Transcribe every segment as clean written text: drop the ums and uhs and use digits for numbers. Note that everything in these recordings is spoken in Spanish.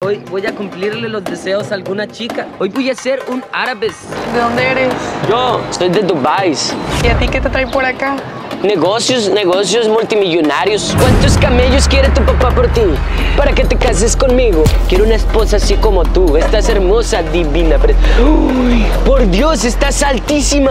hoy voy a cumplirle los deseos a alguna chica. Hoy voy a ser un árabe. ¿De dónde eres? Yo soy de Dubái. ¿Y a ti qué te trae por acá? Negocios multimillonarios. ¿Cuántos camellos quiere tu papá por ti? Para que te cases conmigo. Quiero una esposa así como tú. Estás hermosa, divina. ¡Uy! Por Dios, estás altísima.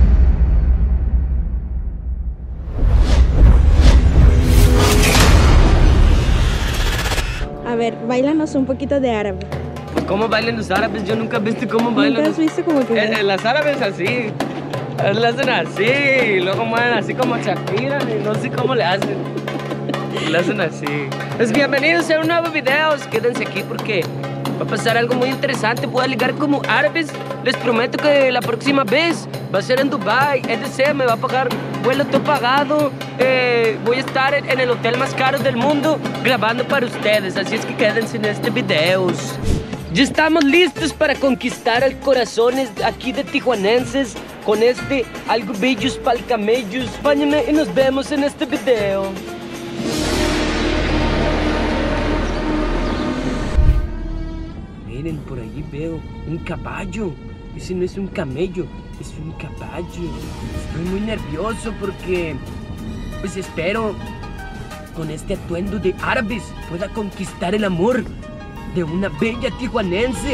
A ver, báilanos un poquito de árabe. ¿Cómo bailan los árabes? Yo nunca he visto cómo bailan. ¿Nunca has visto como que...? Las árabes así. Le hacen así, y luego mueven así como Shakira, y no sé cómo le hacen. Le hacen así. Pues bienvenidos a un nuevo video. Quédense aquí porque va a pasar algo muy interesante. Voy a ligar como árabes. Les prometo que la próxima vez va a ser en Dubai. EDC me va a pagar vuelo todo pagado. Voy a estar en el hotel más caro del mundo grabando para ustedes. Así es que quédense en este video. Ya estamos listos para conquistar el corazones aquí de tijuanenses con este algo bellos pa'l camellos. Páñenme y nos vemos en este video. Miren, por ahí veo un caballo. Ese no es un camello, es un caballo. Estoy muy nervioso porque, pues espero, con este atuendo de árabes pueda conquistar el amor de una bella tijuanense.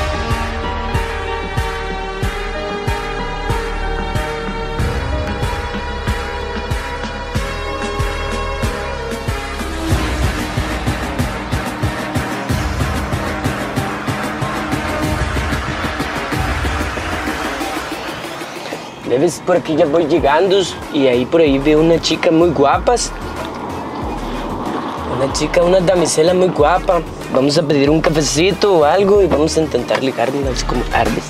Debes, por aquí ya voy llegando y ahí por ahí veo una chica muy guapa. Una damisela muy guapa. Vamos a pedir un cafecito o algo y vamos a intentar ligarnos como árabes.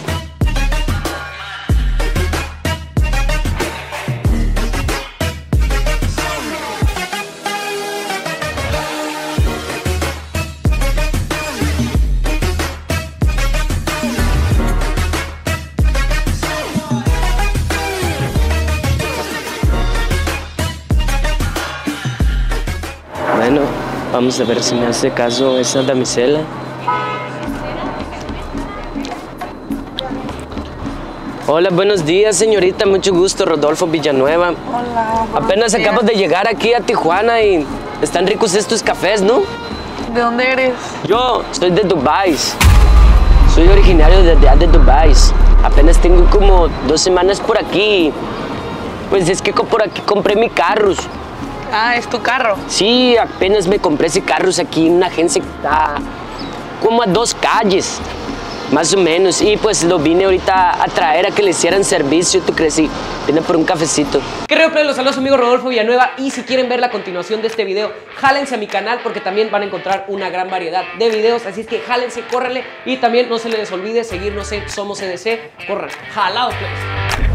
Bueno, vamos a ver si me hace caso esa damisela. Hola, buenos días, señorita. Mucho gusto, Rodolfo Villanueva. Hola. Apenas acabo de llegar aquí a Tijuana y están ricos estos cafés, ¿no? ¿De dónde eres? Yo soy de Dubái. Soy originario de allá de Dubái. Apenas tengo como 2 semanas por aquí. Pues es que por aquí compré mi carro. Ah, ¿es tu carro? Sí, apenas me compré ese carro aquí en una agencia que está como a 2 calles, más o menos. Y pues lo vine ahorita a traer a que le hicieran servicio, ¿tú crees? Sí, vine por un cafecito. ¿Qué rollo? Los saludos, amigo Rodolfo Villanueva. Y si quieren ver la continuación de este video, jálense a mi canal porque también van a encontrar una gran variedad de videos. Así es que jálense, córranle. Y también no se les olvide seguirnos en Somos EDC. Corran, jalados, pues.